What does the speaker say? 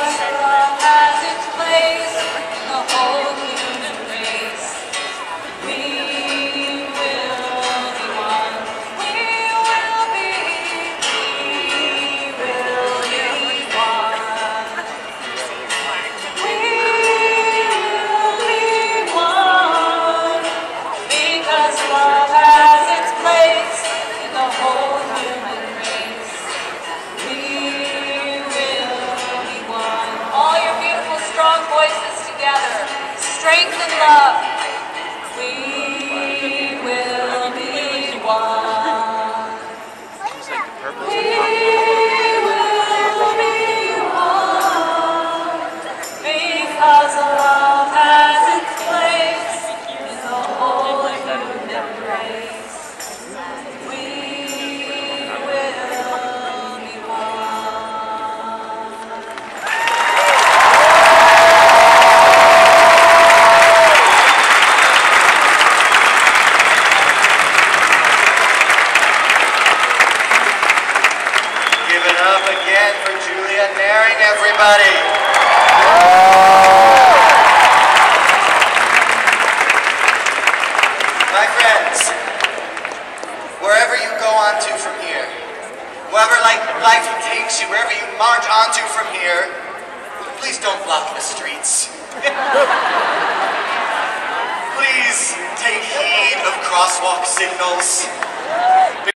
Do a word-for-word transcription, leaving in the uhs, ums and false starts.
because love has its place in the whole human race. We will be one. We will be, we will be one. We will be one because love has its place in the whole human race. We will be one. All your beautiful, strong voices together. Strength and love. We will be one. We will be one because love has its place in the whole human race. We will be one. Give it up again for Julia Naring, everybody. My friends, wherever you go on to from here, wherever like life takes you, wherever you march onto from here, please don't block the streets. Please take heed of crosswalk signals.